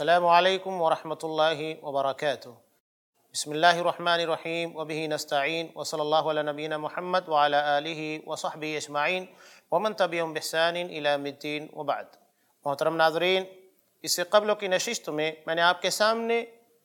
السلام علیکم ورحمۃ اللہ وبرکاتہ۔ بسم اللہ الرحمن الرحیم وبہ نستعین وصلی اللہ علی نبینا محمد وعلی آلہ وصحبہ اجمعین ومن تبعہم بإحسان الی یوم الدین وبعد۔ محترم ناظرین، اس سے قبل کی نشست میں نے آپ کے سامنے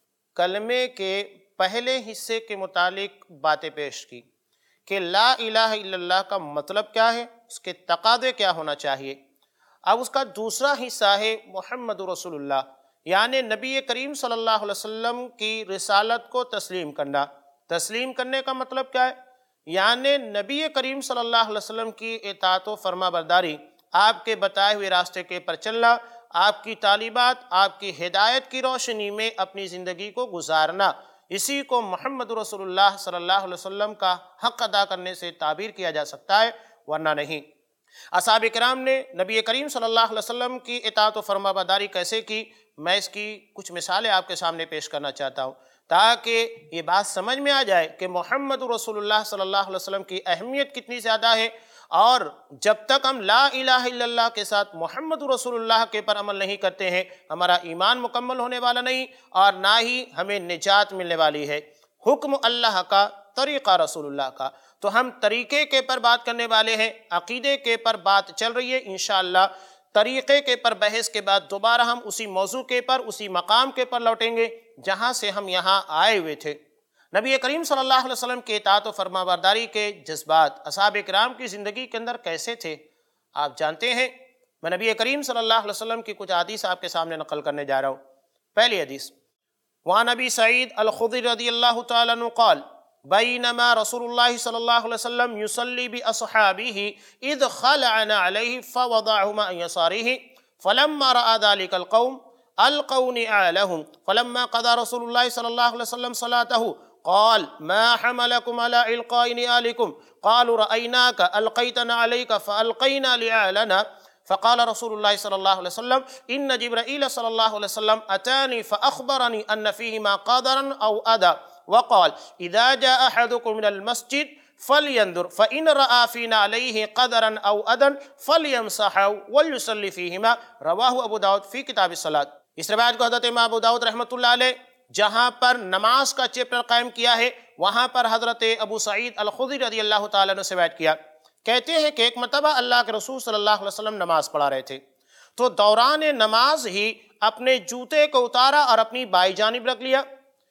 کلمے کے پہلے حصے کے متعلق باتیں پیش کی کہ لا الہ الا اللہ کا مطلب کیا ہے، اس کے تقاضے کیا ہونا چاہیے۔ اب اس کا دوسرا حصہ ہے محمد رسول اللہ، یعنی نبی کریم صلی اللہ علیہ وسلم کی رسالت کو تسلیم کرنا۔ تسلیم کرنے کا مطلب کیا ہے؟ یعنی نبی کریم صلی اللہ علیہ وسلم کی اطاعت و فرما برداری، آپ کے بتائے ہوئے راستے کے پر چلنا، آپ کی تعلیمات، آپ کی ہدایت کی روشنی میں اپنی زندگی کو گزارنا، اسی کو محمد رسول اللہ صلی اللہ علیہ وسلم کا حق ادا کرنے سے تعبیر کیا جا سکتا ہے، ورنہ نہیں۔ اصحاب کرام نے نبی کریم صلی اللہ علیہ وسلم کی اطاعت و فرما برداری کیسے کی، میں اس کی کچھ مثالیں آپ کے سامنے پیش کرنا چاہتا ہوں تاکہ یہ بات سمجھ میں آ جائے کہ محمد رسول اللہ صلی اللہ علیہ وسلم کی اہمیت کتنی زیادہ ہے، اور جب تک ہم لا الہ الا اللہ کے ساتھ محمد رسول اللہ کے پر عمل نہیں کرتے ہیں، ہمارا ایمان مکمل ہونے والا نہیں اور نہ ہی ہمیں نجات ملنے والی ہے۔ حکم اللہ کا، طریقہ رسول اللہ کا، تو ہم طریقے کے پر بات کرنے والے ہیں، عقیدے کے پر بات چل رہی ہے انشاءاللہ۔ طریقے کے پر بحث کے بعد دوبارہ ہم اسی موضوع کے پر، اسی مقام کے پر لوٹیں گے جہاں سے ہم یہاں آئے ہوئے تھے۔ نبی کریم صلی اللہ علیہ وسلم کے اطاعت و فرما برداری کے جذبات اصحاب کرام کی زندگی کے اندر کیسے تھے آپ جانتے ہیں۔ میں نبی کریم صلی اللہ علیہ وسلم کی کچھ حدیث آپ کے سامنے نقل کرنے جا رہا ہوں۔ پہلی حدیث، وعن ابی سعید الخدری رضی اللہ تعالیٰ عنہ قال بینما رسول اللہ صلی اللہ علیہ وسلم یصلی باصحابہ اذ خلعنا علیہ فوضعہما عن یسارہ فلما رأى ذلك القوم القوا نعالهم فلما قضى رسول اللہ صلی اللہ علیہ وسلم صلاته قال ما حملكم على إلقاء نعالكم قالوا رأيناك ألقيت نعليك فألقينا نعالنا فقال رسول الله صلى الله عليه وسلم إن جبرائيل صلى الله عليه وسلم أتاني فأخبرني أن فيهما قدرا أو أذى وقال إذا جاء أحدكم من المسجد فلينظر فإن رأى فينا عليه قدرا أو أذى فليمسحه وليصلي فيهما رواہ ابو داؤد فی کتاب الصلاۃ۔ اس روایت کو حضرت امام ابو داؤد رحمۃ اللہ علیہ جہاں پر نماز کا چیپٹر قائم کیا ہے، وہاں پر حضرت ابو سعید الخدری رضی اللہ تعالیٰ عنہ سے روایت کیا، کہتے ہیں کہ ایک مرتبہ اللہ کے رسول صلی اللہ علیہ وسلم نماز پڑھا رہے تھے، تو دوران نماز ہی اپنے جوتے کو اتارا اور اپنی بائیں جانب رکھ لیا۔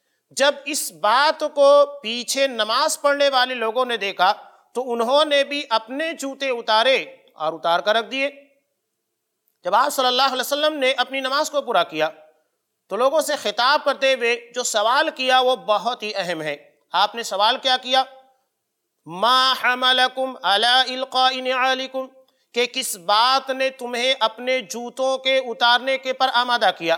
جب اس بات کو پیچھے نماز پڑھنے والے لوگوں نے دیکھا تو انہوں نے بھی اپنے جوتے اتارے اور اتار کر رکھ دیے۔ جب آپ صلی اللہ علیہ وسلم نے اپنی نماز کو پورا کیا تو لوگوں سے خطاب کرتے ہوئے جو سوال کیا وہ بہت ہی اہم ہے۔ آپ نے سوال کیا کیا؟ ما حملکم علی القاء نعالکم، کہ کس بات نے تمہیں اپنے جوتوں کے اتارنے کے پر آمادہ کیا۔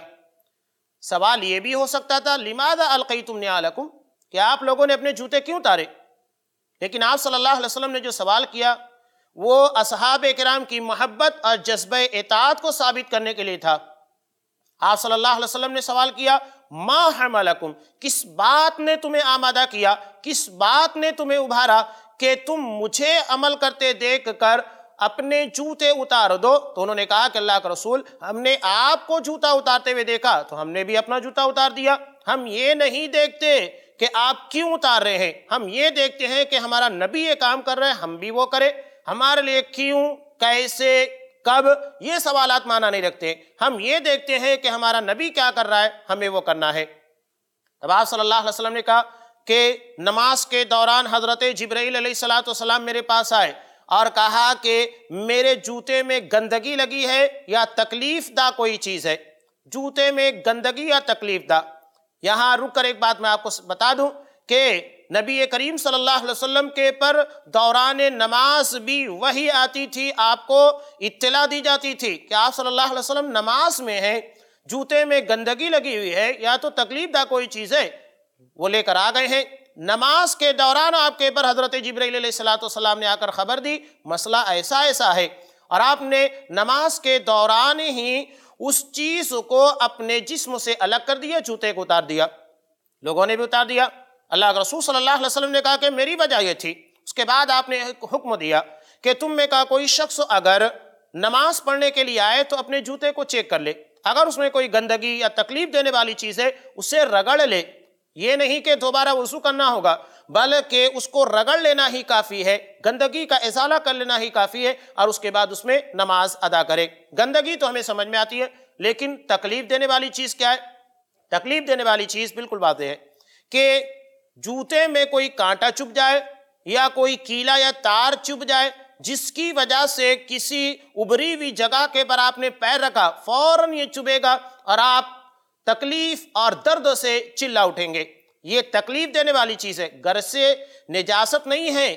سوال یہ بھی ہو سکتا تھا لماذا القیتم نعالکم، کہ آپ لوگوں نے اپنے جوتے کیوں اتارے، لیکن آپ صلی اللہ علیہ وسلم نے جو سوال کیا وہ اصحاب کرام کی محبت اور جذبہ اطاعت کو ثابت کرنے کے لیے تھا۔ آپ صلی اللہ علیہ وسلم نے سوال کیا ما حملکم، کس بات نے تمہیں آمادہ کیا، کس بات نے تمہیں ابھارا کہ تم مجھے عمل کرتے دیکھ کر اپنے جوتے اتار دو۔ تو انہوں نے کہا کہ اللہ کا رسول، ہم نے آپ کو جوتا اتارتے ہوئے دیکھا تو ہم نے بھی اپنا جوتا اتار دیا۔ ہم یہ نہیں دیکھتے کہ آپ کیوں اتار رہے ہیں، ہم یہ دیکھتے ہیں کہ ہمارا نبی یہ کام کر رہے ہیں، ہم بھی وہ کریں۔ ہمارے لیے کیوں، کیسے، کب، یہ سوالات معنی نہیں رکھتے، ہم یہ دیکھتے ہیں کہ ہمارا نبی کیا کر رہا ہے، ہمیں وہ کرنا ہے۔ اب آپ صلی اللہ علیہ وسلم نے کہا کہ نماز کے دوران حضرت جبرائیل علیہ السلام میرے پاس آئے اور کہا کہ میرے جوتے میں گندگی لگی ہے یا تکلیف دہ کوئی چیز ہے، جوتے میں گندگی یا تکلیف دہ۔ یہاں رک کر ایک بات میں آپ کو بتا دوں کہ نبی کریم صلی اللہ علیہ وسلم کے پر دوران نماز بھی وحی آتی تھی، آپ کو اطلاع دی جاتی تھی کہ آپ صلی اللہ علیہ وسلم نماز میں ہیں، جوتے میں گندگی لگی ہوئی ہے یا تو تکلیف دہ کوئی چیز ہے، وہ لے کر آ گئے ہیں۔ نماز کے دوران آپ کے پر حضرت جبرائیل علیہ السلام نے آ کر خبر دی مسئلہ ایسا ایسا ہے، اور آپ نے نماز کے دوران ہی اس چیز کو اپنے جسم سے الگ کر دیا، جوتے کو اتار دیا۔ لوگوں نے بھی اتار دیا۔ اللہ کے رسول صلی اللہ علیہ وسلم نے کہا کہ میری وجہ یہ تھی۔ اس کے بعد آپ نے ایک حکم دیا کہ تم میں کا کوئی شخص اگر نماز پڑھنے کے لیے آئے تو اپنے جوتے کو چیک کر لے، اگر اس میں کوئی گندگی یا تکلیف دینے والی چیز ہے اسے رگڑ لے، یہ نہیں کہ دوبارہ وضو کرنا ہوگا، بلکہ اس کو رگڑ لینا ہی کافی ہے، گندگی کا ازالہ کر لینا ہی کافی ہے، اور اس کے بعد اس میں نماز ادا کرے۔ گندگی تو ہمیں سمجھ میں آتی ہے، لیکن تکلیف دینے والی چیز کیا ہے؟ تکلیف دینے والی چیز بالکل واضح ہے کہ جوتے میں کوئی کانٹا چبھ جائے یا کوئی کیلا یا تار چبھ جائے، جس کی وجہ سے کسی ابری ہوئی جگہ کے پر آپ نے پیر رکھا، فوراً یہ چبھے گا اور آپ تکلیف اور درد سے چلا اٹھیں گے۔ یہ تکلیف دینے والی چیز ہے، گرچہ نجاست نہیں ہے،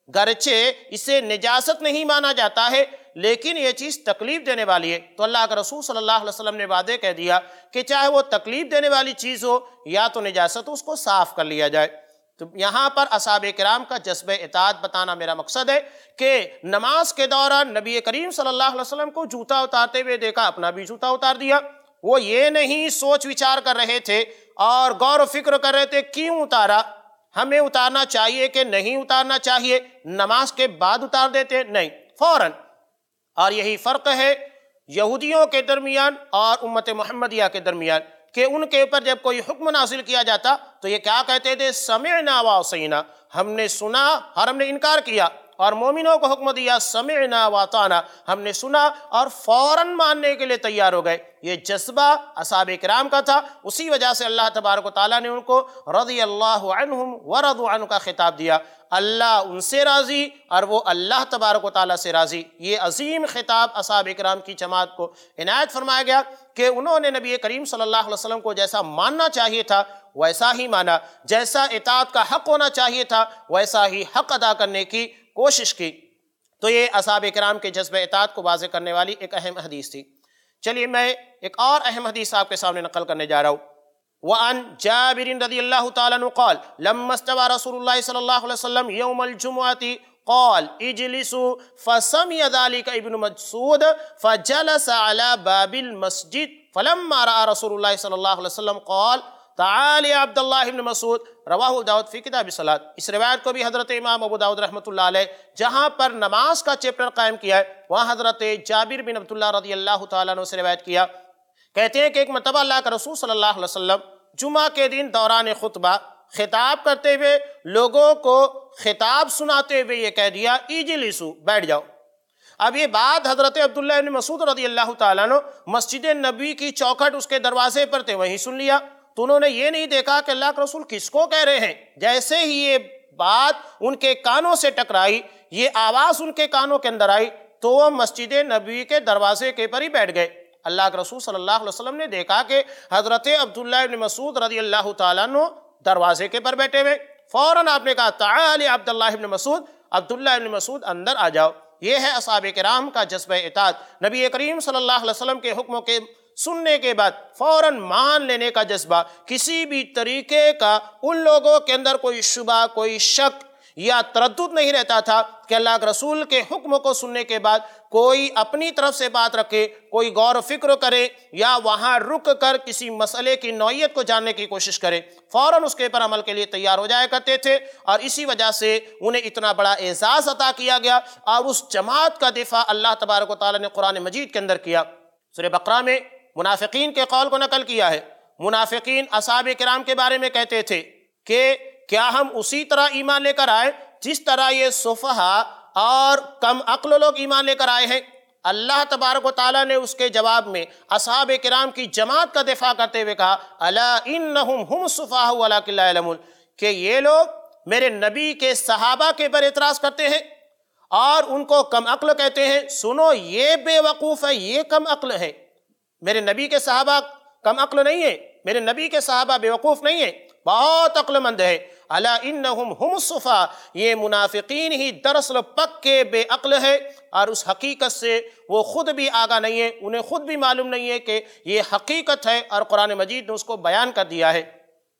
گرچہ اسے نجاست نہیں مانا جاتا ہے، لیکن یہ چیز تکلیف دینے والی ہے۔ تو اللہ کے رسول صلی اللہ علیہ وسلم نے واضح کہہ دیا کہ چاہے وہ تکلیف دینے والی چیز ہو یا تو نجاست ہو، اس کو صاف کر لیا جائے۔ تو یہاں پر اصحاب کرام کا جذبہ اطاعت بتانا میرا مقصد ہے کہ نماز کے دوران نبی کریم صلی اللہ علیہ وسلم کو جوتا اتارتے ہوئے دیکھا، اپنا بھی جوتا اتار دیا۔ وہ یہ نہیں سوچ وچار کر رہے تھے اور غور و فکر کر رہے تھے کیوں اتارا، ہمیں اتارنا چاہیے کہ نہیں اتارنا چاہیے، نماز کے بعد اتار دیتے، نہیں، فوراً۔ اور یہی فرق ہے یہودیوں کے درمیان اور امت محمدیہ کے درمیان کہ ان کے اوپر جب کوئی حکم نازل کیا جاتا تو یہ کیا کہتے تھے؟ سمعنا وعصینا، ہم نے سنا اور ہم نے انکار کیا۔ اور مومنوں کو حکم دیا سمعنا واطعنا، ہم نے سنا اور فوراً ماننے کے لیے تیار ہو گئے۔ یہ جذبہ اصحاب کرام کا تھا، اسی وجہ سے اللہ تبارک و تعالیٰ نے ان کو رضی اللہ عنہم ورضوا عنہ کا خطاب دیا۔ اللہ ان سے راضی اور وہ اللہ تبارک و تعالیٰ سے راضی۔ یہ عظیم خطاب اصحاب کرام کی جماعت کو عنایت فرمایا گیا کہ انہوں نے نبی کریم صلی اللہ علیہ وسلم کو جیسا ماننا چاہیے تھا ویسا ہی مانا، جیسا اطاعت کا حق ہونا چاہیے تھا ویسا ہی حق ادا کرنے کی کوشش کی۔ تو یہ اصحاب کرام کے جذبہ اطاعت کو واضح کرنے والی ایک اہم حدیث تھی۔ چلیے میں ایک اور اہم حدیث آپ کے سامنے نقل کرنے جا رہا ہوں۔ وعن جابر رضی اللہ تعالیٰ عنہ قال لما استوى رسول اللہ صلی اللہ علیہ وسلم یوم الجمعة قال اجلسوا فسمع ذلك ابن مسعود فجلس على باب المسجد فلما رأى رسول اللہ صلی اللہ علیہ وسلم قال تعال یا عبد اللہ بن مسعود، رواہ داؤد فی کتاب الصلاۃ۔ اس روایت کو بھی حضرت امام ابو داؤد رحمۃ اللہ علیہ جہاں پر نماز کا چیپٹر قائم کیا ہے وہاں حضرت جابر بن عبداللہ رضی اللہ تعالیٰ عنہ سے روایت کیا، کہتے ہیں کہ ایک مرتبہ اللہ کا رسول صلی اللہ علیہ وسلم جمعہ کے دن دوران خطبہ خطاب کرتے ہوئے لوگوں کو خطاب سناتے ہوئے یہ کہہ دیا اجلسوا، بیٹھ جاؤ۔ اب یہ بات حضرت عبداللہ بن مسعود رضی اللہ تعالیٰ عنہ مسجد نبوی کی چوکھٹ اس کے دروازے پر تھے، وہیں سن لیا۔ تو انہوں نے یہ نہیں دیکھا کہ اللہ کے رسول کس کو کہہ رہے ہیں، جیسے ہی یہ بات ان کے کانوں سے ٹکرائی، یہ آواز ان کے کانوں کے اندر آئی تو وہ مسجد نبوی کے دروازے کے پر ہی بیٹھ گئے۔ اللہ کے رسول صلی اللہ علیہ وسلم نے دیکھا کہ حضرت عبداللہ بن مسعود رضی اللہ تعالیٰ عنہ دروازے کے پر بیٹھے ہوئے، فوراً آپ نے کہا تعال عبداللہ بن مسعود، عبداللہ بن مسعود اندر آ جاؤ۔ یہ ہے اصحاب کرام کا جذبہ اطاعت، نبی کریم صلی اللہ علیہ وسلم کے حکموں کے سننے کے بعد فوراً مان لینے کا جذبہ، کسی بھی طریقے کا ان لوگوں کے اندر کوئی شبہ، کوئی شک یا تردد نہیں رہتا تھا کہ اللہ کے رسول کے حکم کو سننے کے بعد کوئی اپنی طرف سے بات رکھے، کوئی غور و فکر کرے یا وہاں رک کر کسی مسئلے کی نوعیت کو جاننے کی کوشش کرے، فوراً اس کے پر عمل کے لیے تیار ہو جایا کرتے تھے۔ اور اسی وجہ سے انہیں اتنا بڑا اعزاز عطا کیا گیا اور اس جماعت کا دفاع اللہ تبارک و تعالیٰ نے قرآن مجید کے اندر کیا۔ سورہ بقرہ میں منافقین کے قول کو نقل کیا ہے۔ منافقین اصحاب کرام کے بارے میں کہتے تھے کہ کیا ہم اسی طرح ایمان لے کر آئے جس طرح یہ سفہا اور کم عقل لوگ ایمان لے کر آئے ہیں؟ اللہ تبارک و تعالیٰ نے اس کے جواب میں اصحاب کرام کی جماعت کا دفاع کرتے ہوئے کہا الا انہم ہم السفہاء ولکن لا یعلمون، کہ یہ لوگ میرے نبی کے صحابہ کے پر اعتراض کرتے ہیں اور ان کو کم عقل کہتے ہیں۔ سنو، یہ بے وقوف ہے، یہ کم عقل ہے، میرے نبی کے صحابہ کم عقل نہیں ہے، میرے نبی کے صحابہ بے وقوف نہیں ہے، بہت عقل مند ہے۔ الا انہم ہم السفہاء، یہ منافقین ہی دراصل پکے بے عقل ہے اور اس حقیقت سے وہ خود بھی آگاہ نہیں ہے، انہیں خود بھی معلوم نہیں ہے کہ یہ حقیقت ہے اور قرآن مجید نے اس کو بیان کر دیا ہے۔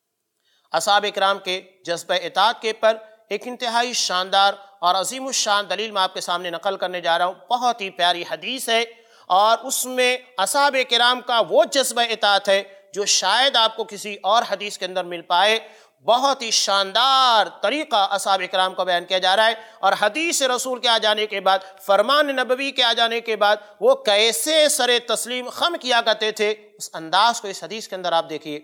اصحاب کرام کے جذبہ اطاعت کے پر ایک انتہائی شاندار اور عظیم الشان دلیل میں آپ کے سامنے نقل کرنے جا رہا ہوں، بہت ہی پیاری حدیث ہے اور اس میں اصحاب کرام کا وہ جذبہ اطاعت ہے جو شاید آپ کو کسی اور حدیث کے اندر مل پائے۔ بہت ہی شاندار طریقہ اصحاب اکرام کا بیان کیا جا رہا ہے، اور حدیث رسول کے آ جانے کے بعد، فرمان نبوی کے آ جانے کے بعد وہ کیسے سر تسلیم خم کیا کرتے تھے، اس انداز کو اس حدیث کے اندر آپ دیکھیے۔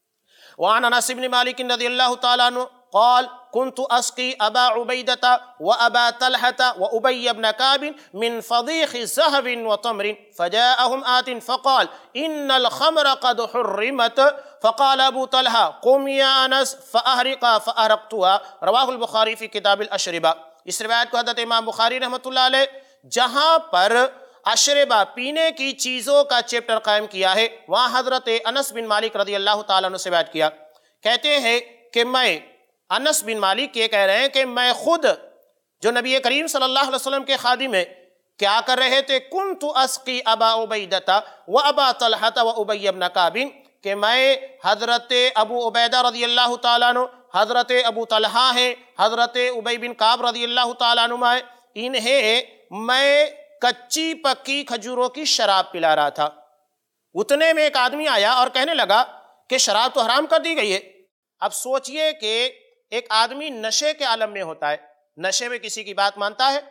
وعن انس بن مالک رضی اللہ تعالیٰ عنہ قال كنت اسقي ابا عبيدة وابا طلحة وابي بن كعب من فضيخ ذهب وتمر فجاءهم آت فقال ان الخمر قد حرمت فقال ابو طلحة قم يا انس فاحرقها فاحرقتها رواہ البخاری فی کتاب الاشربہ۔ اس روایت کو حضرت امام بخاری رحمۃ اللہ علیہ جہاں پر اشربہ پینے کی چیزوں کا چیپٹر قائم کیا ہے، وہاں حضرت انس بن مالک رضی اللہ تعالیٰ عنہ سے بیان کیا، کہتے ہیں کہ میں انس بن مالک یہ کہہ رہے ہیں کہ میں خود جو نبی کریم صلی اللہ علیہ وسلم کے خادم ہیں کیا کر رہے تھے، کنت اسقی ابا عبیدہ و ابا طلحہ و ابی بن کعب، کہ میں حضرت ابو عبیدہ رضی اللہ تعالیٰ عنہ، حضرت ابو طلحہ ہیں، حضرت ابی بن کعب رضی اللہ تعالیٰ عنہ، انہیں میں کچی پکی کھجوروں کی شراب پلا رہا تھا۔ اتنے میں ایک آدمی آیا اور کہنے لگا کہ شراب تو حرام کر دی گئی ہے۔ اب سوچئے کہ ایک آدمی نشے کے عالم میں ہوتا ہے، نشے میں کسی کی بات مانتا ہے؟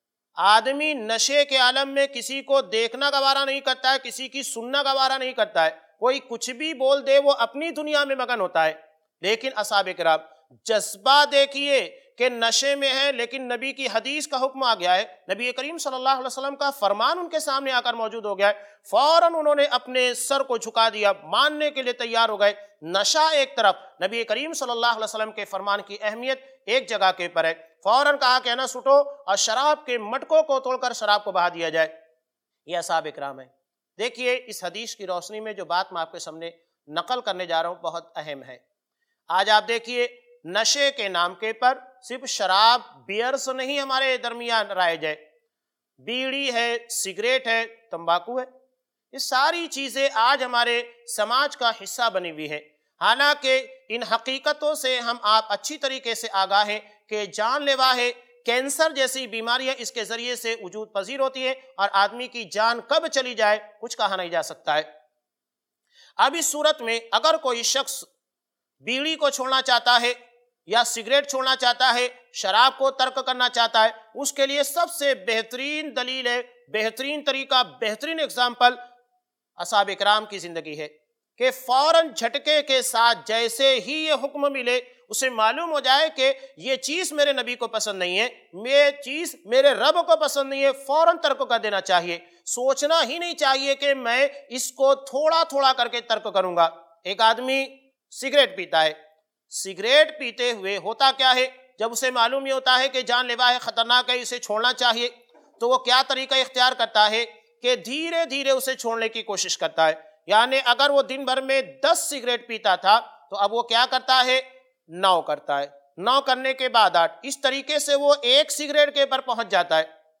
آدمی نشے کے عالم میں کسی کو دیکھنا گوارا نہیں کرتا ہے، کسی کی سننا گوارا نہیں کرتا ہے، کوئی کچھ بھی بول دے وہ اپنی دنیا میں مگن ہوتا ہے۔ لیکن اصحاب کرام جذبہ دیکھیے کہ نشے میں ہے، لیکن نبی کی حدیث کا حکم آ گیا ہے، نبی کریم صلی اللہ علیہ وسلم کا فرمان ان کے سامنے آ کر موجود ہو گیا ہے، فوراً انہوں نے اپنے سر کو جھکا دیا، ماننے کے لیے تیار ہو گئے۔ نشہ ایک طرف، نبی کریم صلی اللہ علیہ وسلم کے فرمان کی اہمیت ایک جگہ کے پر ہے، فوراً کہا کہ نہ سٹو اور شراب کے مٹکوں کو توڑ کر شراب کو بہا دیا جائے۔ یہ اصحاب اکرام ہے۔ دیکھیے اس حدیث کی روشنی میں جو بات میں آپ کے سامنے نقل کرنے جا رہا ہوں بہت اہم ہے۔ آج آپ دیکھیے نشے کے نام کے پر صرف شراب بیئرز نہیں ہمارے درمیان رائج ہے، بیڑی ہے، سگریٹ ہے، تمباکو ہے، یہ ساری چیزیں آج ہمارے سماج کا حصہ بنی ہوئی ہے۔ حالانکہ ان حقیقتوں سے ہم آپ اچھی طریقے سے آگاہ ہیں کہ جان لیوا ہے، کینسر جیسی بیماریاں اس کے ذریعے سے وجود پذیر ہوتی ہے، اور آدمی کی جان کب چلی جائے کچھ کہا نہیں جا سکتا ہے۔ اب اس صورت میں اگر کوئی شخص بیڑی کو چھوڑنا چاہتا ہے یا سگریٹ چھوڑنا چاہتا ہے، شراب کو ترک کرنا چاہتا ہے، اس کے لیے سب سے بہترین دلیل ہے، بہترین طریقہ، بہترین اگزامپل اصحاب اکرام کی زندگی ہے کہ فوراً جھٹکے کے ساتھ جیسے ہی یہ حکم ملے اسے معلوم ہو جائے کہ یہ چیز میرے نبی کو پسند نہیں ہے، یہ چیز میرے رب کو پسند نہیں ہے، فوراً ترک کر دینا چاہیے۔ سوچنا ہی نہیں چاہیے کہ میں اس کو تھوڑا تھوڑا کر کے ترک کروں گا۔ ایک آدمی سگریٹ پیتا ہے، سگریٹ پیتے ہوئے ہوتا کیا ہے، جب اسے معلوم یہ ہوتا ہے کہ جان لیوا ہے، خطرناک ہے، اسے چھوڑنا چاہیے، تو وہ کیا طریقہ اختیار کرتا ہے کہ دھیرے دھیرے اسے چھوڑنے کی کوشش کرتا ہے۔ یعنی اگر وہ دن بھر میں 10 سگریٹ پیتا تھا تو اب وہ کیا کرتا ہے، 9 کرتا ہے، 9 کرنے کے بعد 8، اس طریقے سے وہ 1 سگریٹ کے پر پہنچ جاتا ہے۔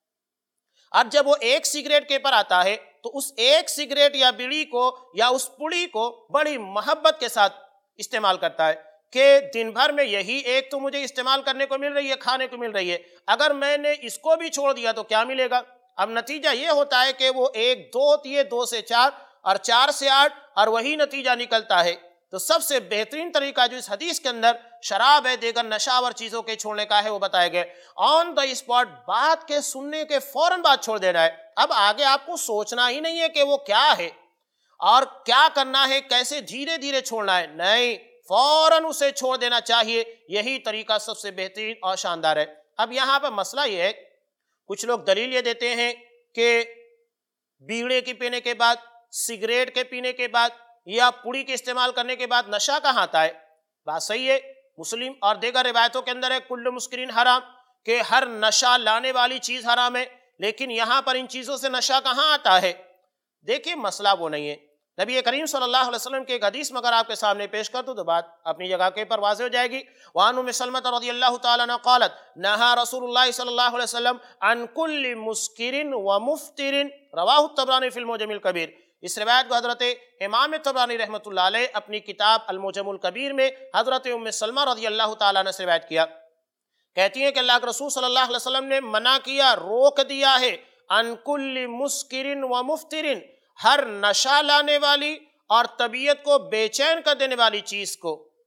اب جب وہ 1 سگریٹ کے پر آتا ہے تو اس 1 سگریٹ یا بیڑی کو یا اس پڑی کو بڑی محبت کے ساتھ استعمال کرتا ہے کہ دن بھر میں یہی ایک تو مجھے استعمال کرنے کو مل رہی ہے، کھانے کو مل رہی ہے، اگر میں نے اس کو بھی چھوڑ دیا تو کیا ملے گا۔ اب نتیجہ یہ ہوتا ہے کہ وہ 1 2 ہوتی ہے، 2 سے 4 اور 4 سے 8 اور وہی نتیجہ نکلتا ہے۔ تو سب سے بہترین طریقہ جو اس حدیث کے اندر شراب ہے، دیگر نشاور چیزوں کے چھوڑنے کا ہے، وہ بتایا گیا آن دا اسپاٹ، بات کے سننے کے فوراً بات چھوڑ دینا ہے۔ اب آگے آپ کو سوچنا ہی نہیں ہے کہ وہ کیا ہے اور کیا کرنا ہے، کیسے دھیرے دھیرے چھوڑنا ہے، نہیں، فوراً اسے چھوڑ دینا چاہیے۔ یہی طریقہ سب سے بہترین اور شاندار ہے۔ اب یہاں پہ مسئلہ یہ ہے، کچھ لوگ دلیل یہ دیتے ہیں کہ بیڑے کے پینے کے بعد، سگریٹ کے پینے کے بعد یا پوڑی کے استعمال کرنے کے بعد نشہ کہاں آتا ہے۔ بات صحیح ہے، مسلم اور دیگر روایتوں کے اندر ہے کل مسکرین حرام، کہ ہر نشہ لانے والی چیز حرام ہے، لیکن یہاں پر ان چیزوں سے نشہ کہاں آتا ہے۔ دیکھیں مسئلہ وہ نہیں ہے۔ نبی کریم صلی اللہ علیہ وسلم کے ایک حدیث مگر آپ کے سامنے پیش کر دوں تو بات اپنی جگہ کے پر واضح ہو جائے گی۔ وعن ام سلمہ رضی اللہ تعالیٰ عنہ قالت نہا رسول اللہ صلی اللہ علیہ وسلم عن کل مسکر ومفتر رواہ الطبرانی فی المعجم الکبیر۔ اس روایت کو حضرت امام طبرانی رحمۃ اللہ علیہ اپنی کتاب المعجم الکبیر میں حضرت ام سلمہ رضی اللہ تعالیٰ عنہ سے روایت کیا، کہتی ہیں کہ اللہ کے رسول صلی اللہ علیہ وسلم نے منع کیا، روک دیا ہے، عن کل مسکر ومفتر، ہر نشہ لانے والی اور طبیعت کو بے چین کر دینے والی چیز کو۔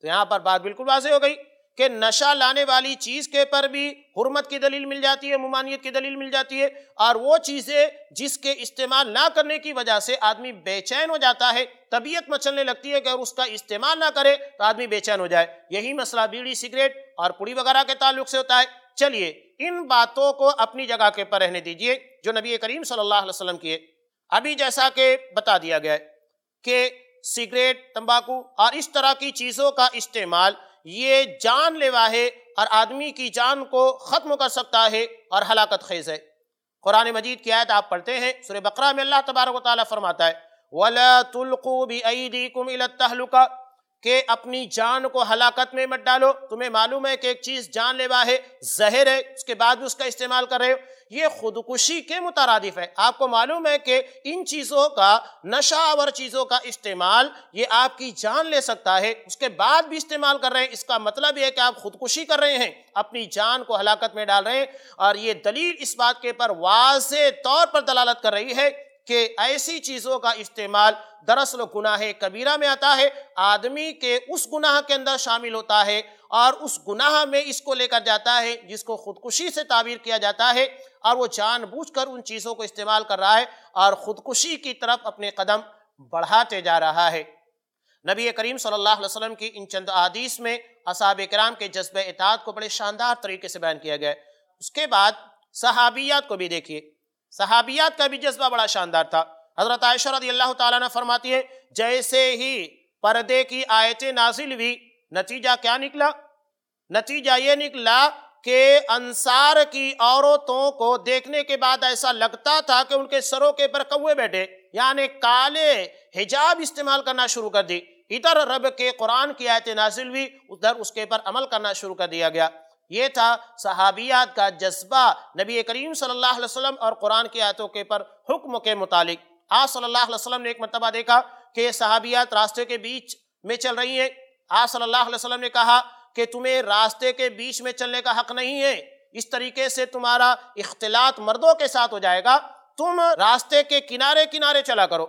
تو یہاں پر بات بالکل واضح ہو گئی کہ نشہ لانے والی چیز کے پر بھی حرمت کی دلیل مل جاتی ہے، ممانعت کی دلیل مل جاتی ہے، اور وہ چیزیں جس کے استعمال نہ کرنے کی وجہ سے آدمی بے چین ہو جاتا ہے، طبیعت مچلنے لگتی ہے کہ اگر اس کا استعمال نہ کرے تو آدمی بے چین ہو جائے، یہی مسئلہ بیڑی، سگریٹ اور پوڑی وغیرہ کے تعلق سے ہوتا ہے۔ چلیے ان باتوں کو اپنی جگہ کے پر رہنے دیجئے جو نبی کریم صلی اللہ علیہ وسلم کیے۔ ابھی جیسا کہ بتا دیا گیا ہے کہ سگریٹ، تمباکو اور اس طرح کی چیزوں کا استعمال یہ جان لیوا ہے اور آدمی کی جان کو ختم کر سکتا ہے اور ہلاکت خیز ہے۔ قرآن مجید کی آیت آپ پڑھتے ہیں، سورہ بقرہ میں اللہ تبارک و تعالیٰ فرماتا ہے وَلَا تُلْقُوا بِأَيْدِيكُمْ إِلَى التَّهْلُكَةِ، کہ اپنی جان کو ہلاکت میں مت ڈالو۔ تمہیں معلوم ہے کہ ایک چیز جان لیوا ہے، زہر ہے، اس کے بعد بھی اس کا استعمال کر رہے ہو، یہ خودکشی کے مترادف ہے۔ آپ کو معلوم ہے کہ ان چیزوں کا، نشہ آور چیزوں کا استعمال یہ آپ کی جان لے سکتا ہے، اس کے بعد بھی استعمال کر رہے ہیں، اس کا مطلب یہ ہے کہ آپ خودکشی کر رہے ہیں، اپنی جان کو ہلاکت میں ڈال رہے ہیں۔ اور یہ دلیل اس بات کے پر واضح طور پر دلالت کر رہی ہے کہ ایسی چیزوں کا استعمال دراصل گناہ کبیرہ میں آتا ہے، آدمی کے اس گناہ کے اندر شامل ہوتا ہے اور اس گناہ میں اس کو لے کر جاتا ہے جس کو خودکشی سے تعبیر کیا جاتا ہے، اور وہ جان بوجھ کر ان چیزوں کو استعمال کر رہا ہے اور خودکشی کی طرف اپنے قدم بڑھاتے جا رہا ہے۔ نبی کریم صلی اللہ علیہ وسلم کی ان چند احادیث میں اصحاب کرام کے جذبہ اطاعت کو بڑے شاندار طریقے سے بیان کیا گیا ہے۔ اس کے بعد صحابیات کو بھی دیکھیے، صحابیات کا بھی جذبہ بڑا شاندار تھا۔ حضرت عائشہ رضی اللہ تعالیٰ عنہ فرماتی ہے جیسے ہی پردے کی آیتیں نازل ہوئی، نتیجہ کیا نکلا؟ نتیجہ یہ نکلا کہ انصار کی عورتوں کو دیکھنے کے بعد ایسا لگتا تھا کہ ان کے سروں کے پر کوے بیٹھے، یعنی کالے حجاب استعمال کرنا شروع کر دی۔ ادھر رب کے قرآن کی آیتیں نازل ہوئی، ادھر اس کے پر عمل کرنا شروع کر دیا گیا۔ یہ تھا صحابیات کا جذبہ نبی کریم صلی اللہ علیہ وسلم اور قرآن کی آیتوں کے پر حکم کے متعلق۔ آپ صلی اللہ علیہ وسلم نے ایک مرتبہ دیکھا کہ صحابیات راستے کے بیچ میں چل رہی ہیں۔ آپ صلی اللہ علیہ وسلم نے کہا کہ تمہیں راستے کے بیچ میں چلنے کا حق نہیں ہے، اس طریقے سے تمہارا اختلاط مردوں کے ساتھ ہو جائے گا، تم راستے کے کنارے کنارے چلا کرو۔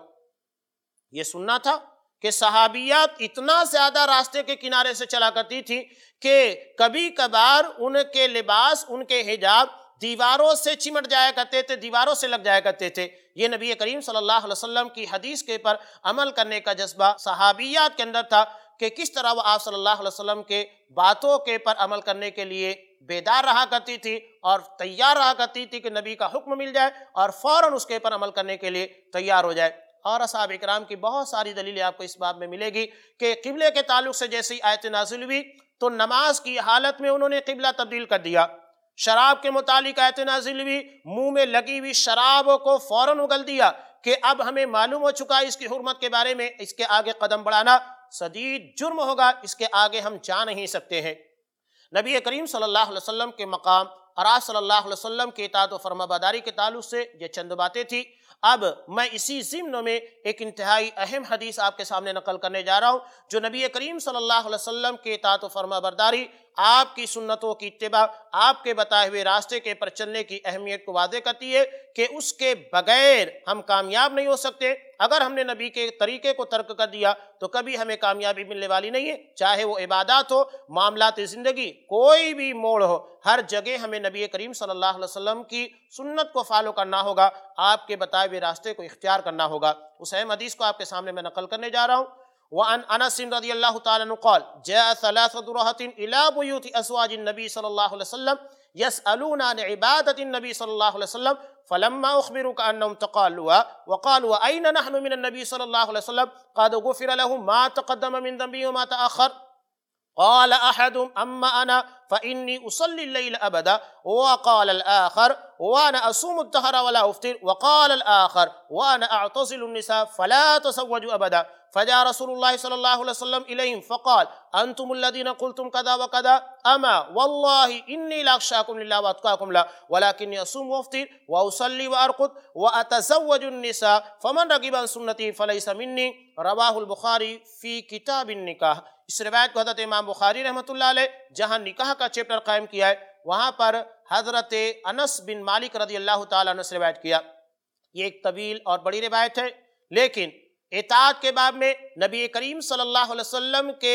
یہ سننا تھا کہ صحابیات اتنا زیادہ راستے کے کنارے سے چلا کرتی تھی کہ کبھی کبھار ان کے لباس، ان کے حجاب دیواروں سے چمٹ جایا کرتے تھے، دیواروں سے لگ جایا کرتے تھے۔ یہ نبی کریم صلی اللہ علیہ وسلم کی حدیث کے پر عمل کرنے کا جذبہ صحابیات کے اندر تھا کہ کس طرح وہ آپ صلی اللہ علیہ وسلم کے باتوں کے پر عمل کرنے کے لیے بیدار رہا کرتی تھی اور تیار رہا کرتی تھی کہ نبی کا حکم مل جائے اور فوراً اس کے پر عمل کرنے کے لیے تیار ہو جائے۔ اور اصحاب اکرام کی بہت ساری دلیلیں آپ کو اس باب میں ملے گی کہ قبلے کے تعلق سے جیسی آیت نازل ہوئی تو نماز کی حالت میں انہوں نے قبلہ تبدیل کر دیا۔ شراب کے متعلق آیت نازل ہوئی، منہ میں لگی ہوئی شراب کو فوراً اگل دیا کہ اب ہمیں معلوم ہو چکا ہے اس کی حرمت کے بارے میں، اس کے آگے قدم بڑھانا شدید جرم ہوگا، اس کے آگے ہم جا نہیں سکتے ہیں۔ نبی کریم صلی اللہ علیہ وسلم کے مقام اور آپ صلی اللہ علیہ وسلم کی اطاعت و فرمانبرداری کے تعلق سے یہ چند باتیں تھیں۔ اب میں اسی ضمن میں ایک انتہائی اہم حدیث آپ کے سامنے نقل کرنے جا رہا ہوں جو نبی کریم صلی اللہ علیہ وسلم کی اطاعت و فرمانبرداری، آپ کی سنتوں کی اتباع، آپ کے بتائے ہوئے راستے کے پر چلنے کی اہمیت کو واضح کرتی ہے کہ اس کے بغیر ہم کامیاب نہیں ہو سکتے۔ اگر ہم نے نبی کے طریقے کو ترک کر دیا تو کبھی ہمیں کامیابی ملنے والی نہیں ہے، چاہے وہ عبادات ہو، معاملات زندگی، کوئی بھی موڑ ہو، ہر جگہ ہمیں نبی کریم صلی اللہ علیہ وسلم کی سنت کو فالو کرنا ہوگا، آپ کے بتائے ہوئے راستے کو اختیار کرنا ہوگا۔ اس اہم حدیث کو آپ کے سامنے میں نقل کرنے جا رہا ہوں۔ وعن انس رضی اللہ تعالی عنہ قال جاء ثلاثة رهط الى بيوت ازواج النبي صلی اللہ علیہ وسلم يسألون عن عبادة النبي صلی اللہ علیہ وسلم فلما اخبروا كأنهم تقالوا وقالوا اين نحن من النبي صلی اللہ علیہ وسلم قد غفر له ما تقدم من ذنبه وما تأخر قال احدهم اما انا فاني اصلي الليل ابدا وقال الاخر وانا اصوم الدهر ولا افطر وقال الاخر وانا اعتزل النساء فلا تزوجوا ابدا فجاء رسول الله صلى الله عليه وسلم اليهم فقال انتم الذين قلتم كذا وكذا اما والله اني لاخشاكم لله واتقاكم له ولكني اصوم وافطر واصلي وارقد واتزوج النساء فمن رغب عن سنتي فليس مني رواه البخاري في كتاب النكاح۔ اس روایت کو حضرت امام بخاری رحمۃ اللہ علیہ جہاں نکاح کا چیپٹر قائم کیا ہے وہاں پر حضرت انس بن مالک رضی اللہ تعالیٰ عنہ سے روایت کیا۔ یہ ایک طویل اور بڑی روایت ہے، لیکن اطاعت کے باب میں نبی کریم صلی اللہ علیہ وسلم کے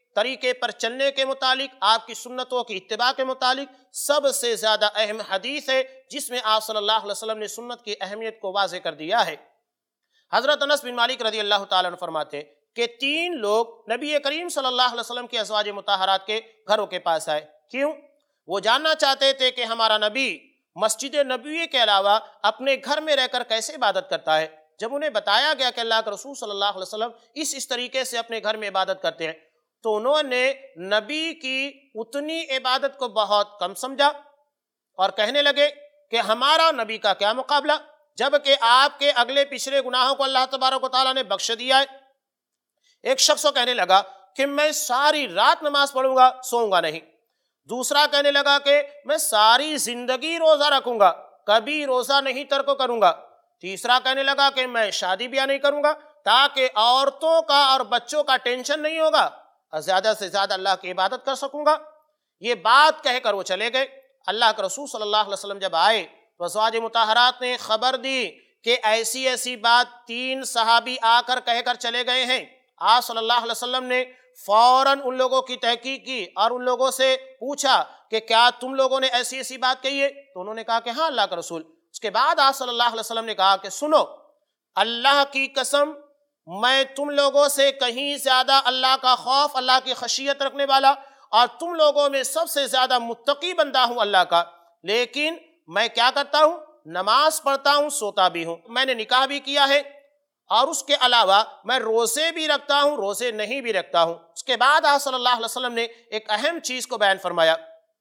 طریقے پر چلنے کے متعلق، آپ کی سنتوں کی اتباع کے متعلق سب سے زیادہ اہم حدیث ہے، جس میں آپ صلی اللہ علیہ وسلم نے سنت کی اہمیت کو واضح کر دیا ہے۔ حضرت انس بن مالک رضی اللہ تعالیٰ عنہ فرماتے ہیں کہ 3 لوگ نبی کریم صلی اللہ علیہ وسلم کی ازواج مطہرات کے گھروں کے پاس آئے۔ کیوں؟ وہ جاننا چاہتے تھے کہ ہمارا نبی مسجد نبوی کے علاوہ اپنے گھر میں رہ کر کیسے عبادت کرتا ہے۔ جب انہیں بتایا گیا کہ اللہ کے رسول صلی اللہ علیہ وسلم اس طریقے سے اپنے گھر میں عبادت کرتے ہیں، تو انہوں نے نبی کی اتنی عبادت کو بہت کم سمجھا اور کہنے لگے کہ ہمارا نبی کا کیا مقابلہ، جبکہ آپ کے اگلے پچھلے گناہوں کو اللہ تبارک و تعالیٰ نے بخش دیا ہے۔ ایک شخص کو کہنے لگا کہ میں ساری رات نماز پڑھوں گا، سوؤں گا نہیں۔ دوسرا کہنے لگا کہ میں ساری زندگی روزہ رکھوں گا، کبھی روزہ نہیں ترک کروں گا۔ تیسرا کہنے لگا کہ میں شادی بیاہ نہیں کروں گا تاکہ عورتوں کا اور بچوں کا ٹینشن نہیں ہوگا اور زیادہ سے زیادہ اللہ کی عبادت کر سکوں گا۔ یہ بات کہہ کر وہ چلے گئے۔ اللہ کے رسول صلی اللہ علیہ وسلم جب آئے تو ازواج مطہرات نے خبر دی کہ ایسی ایسی بات 3 صحابی آ کر کہہ کر چلے گئے ہیں۔ آپ صلی اللہ علیہ وسلم نے فوراً ان لوگوں کی تحقیق کی اور ان لوگوں سے پوچھا کہ کیا تم لوگوں نے ایسی ایسی بات کہی ہے؟ تو انہوں نے کہا کہ ہاں اللہ کا رسول۔ اس کے بعد آپ صلی اللہ علیہ وسلم نے کہا کہ سنو، اللہ کی قسم میں تم لوگوں سے کہیں زیادہ اللہ کا خوف، اللہ کی خشیت رکھنے والا اور تم لوگوں میں سب سے زیادہ متقی بندہ ہوں اللہ کا، لیکن میں کیا کرتا ہوں؟ نماز پڑھتا ہوں، سوتا بھی ہوں، میں نے نکاح بھی کیا ہے اور اس کے علاوہ میں روزے بھی رکھتا ہوں، روزے نہیں بھی رکھتا ہوں۔ اس کے بعد آپ صلی اللہ علیہ وسلم نے ایک اہم چیز کو بیان فرمایا۔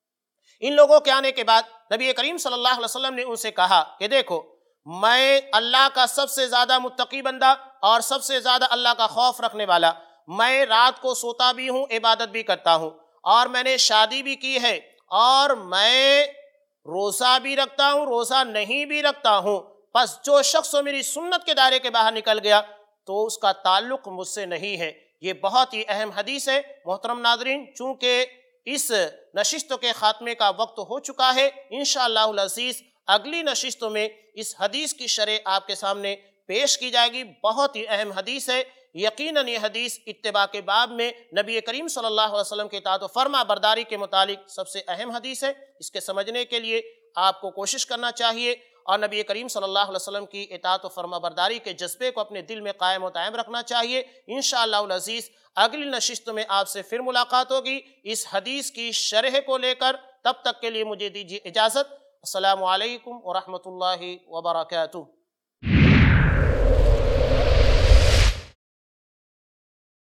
ان لوگوں کے آنے کے بعد نبی کریم صلی اللہ علیہ وسلم نے ان سے کہا کہ دیکھو، میں اللہ کا سب سے زیادہ متقی بندہ اور سب سے زیادہ اللہ کا خوف رکھنے والا، میں رات کو سوتا بھی ہوں، عبادت بھی کرتا ہوں، اور میں نے شادی بھی کی ہے، اور میں روزہ بھی رکھتا ہوں، روزہ نہیں بھی رکھتا ہوں۔ پس جو شخص میری سنت کے دائرے کے باہر نکل گیا تو اس کا تعلق مجھ سے نہیں ہے۔ یہ بہت ہی اہم حدیث ہے۔ محترم ناظرین، چونکہ اس نشست کے خاتمے کا وقت ہو چکا ہے، انشاءاللہ العزیز اگلی نشستوں میں اس حدیث کی شرح آپ کے سامنے پیش کی جائے گی۔ بہت ہی اہم حدیث ہے۔ یقیناً یہ حدیث اتباع کے باب میں نبی کریم صلی اللہ علیہ وسلم کے اطاعت و فرما برداری کے متعلق سب سے اہم حدیث ہے۔ اس کے سمجھنے کے لیے آپ کو کوشش کرنا چاہیے اور نبی کریم صلی اللہ علیہ وسلم کی اطاعت و فرما برداری کے جذبے کو اپنے دل میں قائم و دائم رکھنا چاہیے۔ انشاءاللہ العزیز اگلی نشست میں آپ سے پھر ملاقات ہوگی اس حدیث کی شرح کو لے کر۔ تب تک کے لیے مجھے دیجیے اجازت۔ السلام علیکم ورحمۃ اللہ وبرکاتہ۔